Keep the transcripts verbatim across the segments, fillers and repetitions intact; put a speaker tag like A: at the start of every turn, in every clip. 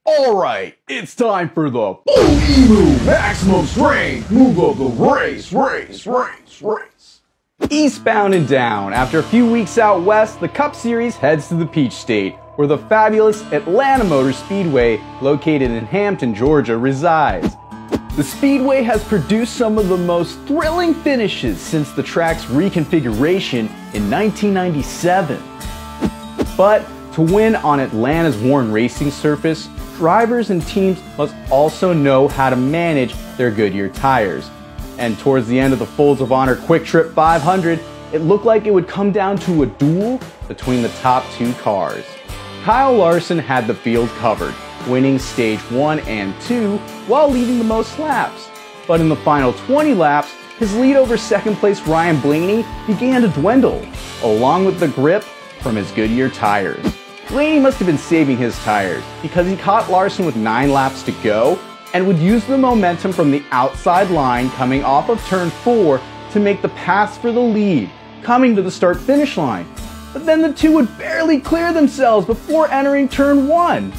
A: Alright, it's time for the Blue-Emu Maximum Strength Move of the Race, Race, Race, Race. Eastbound and down, after a few weeks out west, the Cup Series heads to the Peach State, where the fabulous Atlanta Motor Speedway, located in Hampton, Georgia, resides. The Speedway has produced some of the most thrilling finishes since the track's reconfiguration in nineteen ninety-seven. But to win on Atlanta's worn racing surface, drivers and teams must also know how to manage their Goodyear tires. And towards the end of the Folds of Honor Quick Trip five hundred, it looked like it would come down to a duel between the top two cars. Kyle Larson had the field covered, winning stage one and two while leading the most laps. But in the final twenty laps, his lead over second place Ryan Blaney began to dwindle, along with the grip from his Goodyear tires. Blaney must have been saving his tires because he caught Larson with nine laps to go and would use the momentum from the outside line coming off of turn four to make the pass for the lead, coming to the start-finish line. But then the two would barely clear themselves before entering turn one.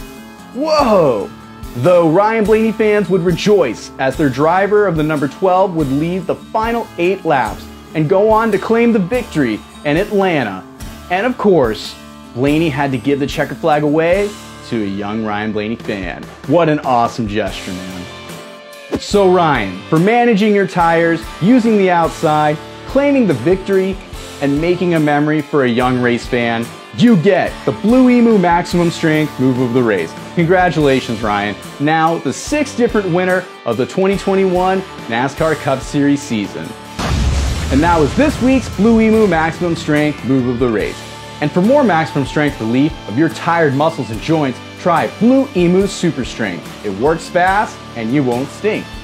A: Whoa! Though Ryan Blaney fans would rejoice as their driver of the number twelve would lead the final eight laps and go on to claim the victory in Atlanta. And of course, Blaney had to give the checker flag away to a young Ryan Blaney fan. What an awesome gesture, man. So Ryan, for managing your tires, using the outside, claiming the victory, and making a memory for a young race fan, you get the Blue-Emu Maximum Strength Move of the Race. Congratulations, Ryan. Now the sixth different winner of the twenty twenty-one NASCAR Cup Series season. And that was this week's Blue-Emu Maximum Strength Move of the Race. And for more maximum strength relief of your tired muscles and joints, try Blue-Emu Super Strength. It works fast and you won't stink.